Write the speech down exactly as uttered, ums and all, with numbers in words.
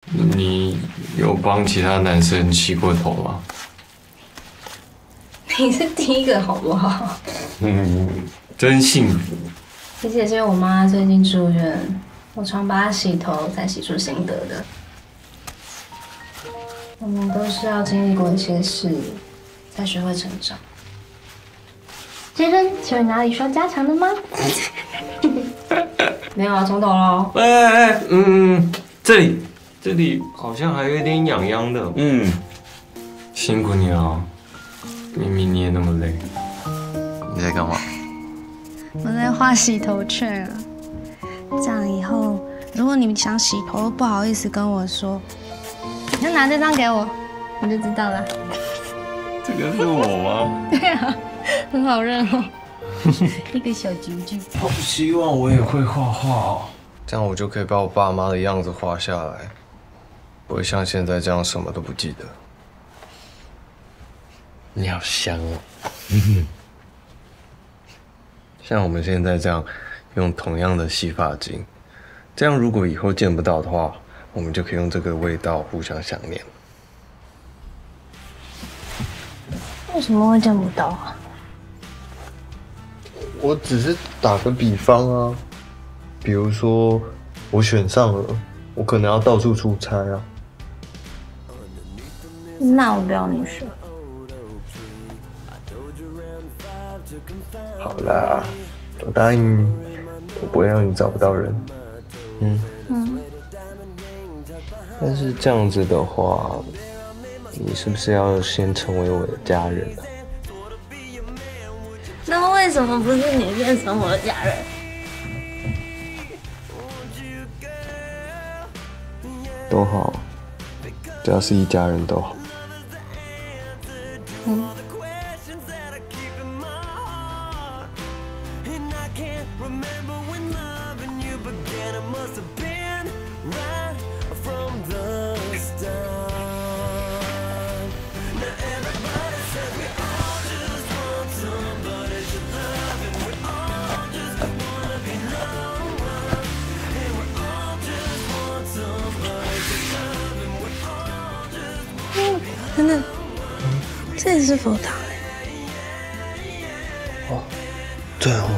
你有帮其他男生洗过头吗？ 你是第一个好不好？ 嗯，真幸福。 其实也是因为我妈最近住院，我常帮她洗头才洗出心得的。我们都是要经历过一些事，才学会成长。先生，请问哪里需要加强的吗？没有啊，从头喽。 哎哎哎，嗯，这里这里好像还有一点痒痒的。嗯，辛苦你了，明明你也那么累。 你在干嘛？ 我在画洗头券啊，这样以后如果你想洗头不好意思跟我说，你就拿这张给我，你就知道了。 这个是我吗？ 对啊，很好认哦，一个小菊菊。 好希望我也会画画哦，这样我就可以把我爸妈的样子画下来，不会像现在这样什么都不记得。你好香哦。像我们现在这样用同样的洗发精，这样如果以后见不到的话，我们就可以用这个味道互相想念。 为什么会见不到啊？ 我只是打个比方啊，比如说我选上了，我可能要到处出差啊。 那我不要你说。 好啦，我答应，我不会让你找不到人。嗯嗯。但是这样子的话，你是不是要先成为我的家人啊？ 那为什么不是你变成我的家人？ 都好，只要是一家人都好。 嗯。等等，这里是佛堂哎。 哦，对哦。